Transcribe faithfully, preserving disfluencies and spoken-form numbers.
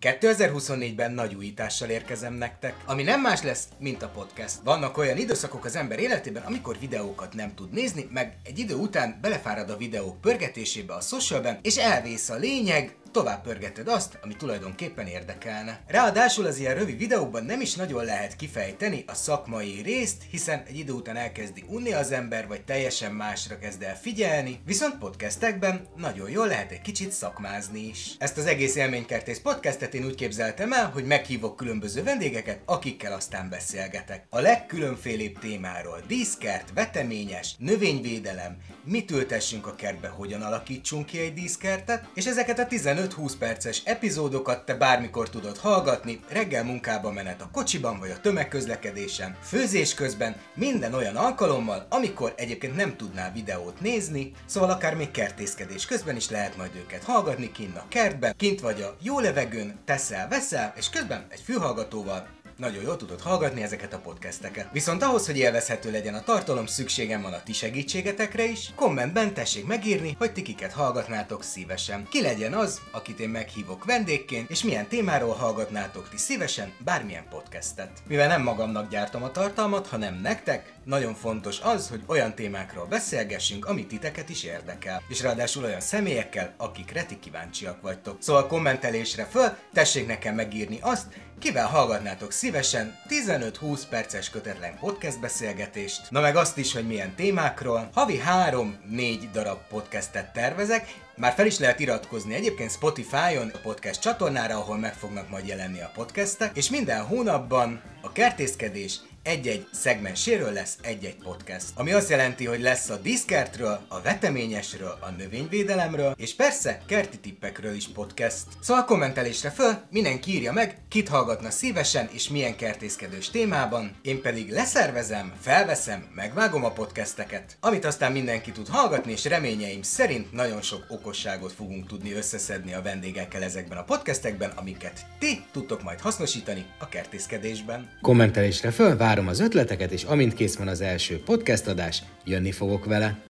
kétezer-huszonnégyben nagy újítással érkezem nektek, ami nem más lesz, mint a podcast. Vannak olyan időszakok az ember életében, amikor videókat nem tud nézni, meg egy idő után belefárad a videók pörgetésébe a socialben, és elvész a lényeg, tovább pörgeted azt, ami tulajdonképpen érdekelne. Ráadásul az ilyen rövid videókban nem is nagyon lehet kifejteni a szakmai részt, hiszen egy idő után elkezdi unni az ember, vagy teljesen másra kezd el figyelni, viszont podcastekben nagyon jól lehet egy kicsit szakmázni is. Ezt az egész Élménykertész podcastet én úgy képzeltem el, hogy meghívok különböző vendégeket, akikkel aztán beszélgetek. A legkülönfélébb témáról: díszkert, veteményes, növényvédelem, mit ültessünk a kertbe, hogyan alakítsunk ki egy díszkertet, és ezeket a tizenöt-húsz perces epizódokat te bármikor tudod hallgatni, reggel munkába menet a kocsiban vagy a tömegközlekedésen, főzés közben, minden olyan alkalommal, amikor egyébként nem tudnál videót nézni, szóval akár még kertészkedés közben is lehet majd őket hallgatni kint a kertben, kint vagy a jó levegőn, teszel, veszel, és közben egy fülhallgatóval nagyon jól tudod hallgatni ezeket a podcasteket. Viszont ahhoz, hogy élvezhető legyen a tartalom, szükségem van a ti segítségetekre is. Kommentben tessék megírni, hogy ti kiket hallgatnátok szívesen. Ki legyen az, akit én meghívok vendégként, és milyen témáról hallgatnátok ti szívesen bármilyen podcastet. Mivel nem magamnak gyártom a tartalmat, hanem nektek, nagyon fontos az, hogy olyan témákról beszélgessünk, ami titeket is érdekel. És ráadásul olyan személyekkel, akikre ti kíváncsiak vagytok. Szóval kommentelésre föl, tessék nekem megírni azt, kivel hallgatnátok szívesen tizenöt-húsz perces kötetlen podcast beszélgetést, na meg azt is, hogy milyen témákról. Havi három-négy darab podcastet tervezek, már fel is lehet iratkozni egyébként Spotify-on a podcast csatornára, ahol meg fognak majd jelenni a podcastek, és minden hónapban a kertészkedés egy-egy szegmenséről lesz egy-egy podcast. Ami azt jelenti, hogy lesz a díszkertről, a veteményesről, a növényvédelemről, és persze kerti tippekről is podcast. Szóval kommentelésre föl, mindenki írja meg, kit hallgatna szívesen és milyen kertészkedős témában, én pedig leszervezem, felveszem, megvágom a podcasteket, amit aztán mindenki tud hallgatni, és reményeim szerint nagyon sok okosságot fogunk tudni összeszedni a vendégekkel ezekben a podcastekben, amiket ti tudtok majd hasznosítani a kertészkedésben. Kommentelésre föl, várom az ötleteket, és amint kész van az első podcast adás, jönni fogok vele.